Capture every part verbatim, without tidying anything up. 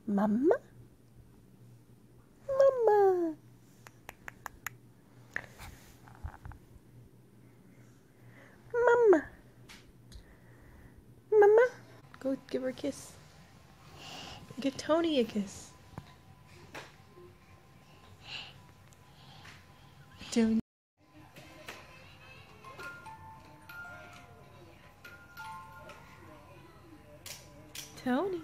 Mama? Mama? Mama? Mama? Go give her a kiss. Give Toni a kiss. Toni. Toni.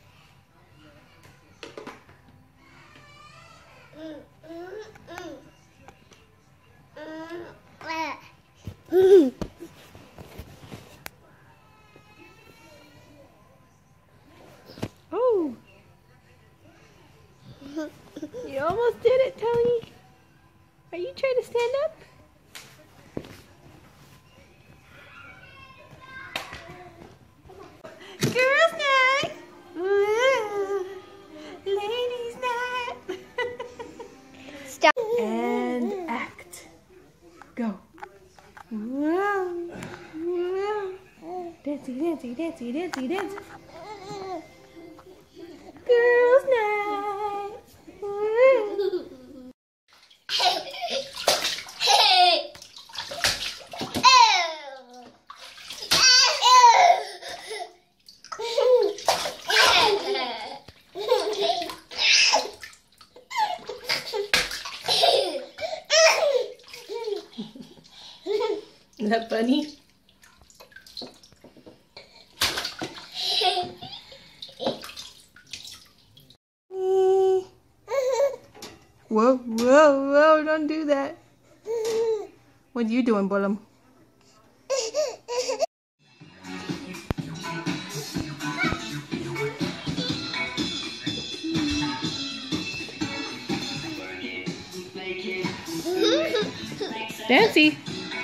Oh. You almost did it, Toni. Are you trying to stand up? Girls' night! Ooh, ladies' night! Stop. And act. Go. Wow. Wow. Dancey, dancey, dancey, dancey, dancey. Girls' night. Woo. Is that funny? Whoa, whoa, whoa, don't do that. What are you doing, Bolam? Dancey.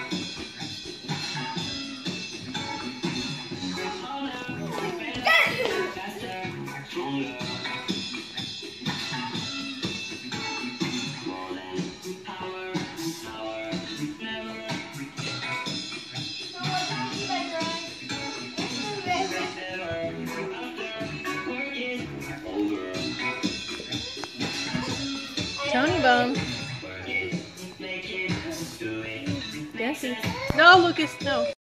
Toni bone. Dancey. No, Lucas, no.